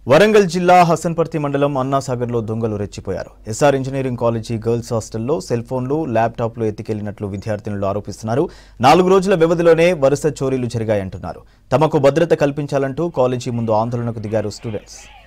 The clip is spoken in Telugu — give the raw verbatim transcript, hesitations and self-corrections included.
వరంగల్ జిల్లా హసన్పర్తి మండలం అన్నాసాగర్లో దొంగలు రెచ్చిపోయారు. ఎస్ఆర్ ఇంజనీరింగ్ కాలేజీ గర్ల్స్ హాస్టల్లో సెల్ ఫోన్లు, ల్యాప్టాప్లు ఎత్తికెళ్లినట్లు విద్యార్థినులు ఆరోపిస్తున్నారు. నాలుగు రోజుల వ్యవధిలోనే వరుస చోరీలు జరిగాయంటున్నారు. తమకు భద్రత కల్పించాలంటూ కాలేజీ ముందు ఆందోళనకు దిగారు స్టూడెంట్స్.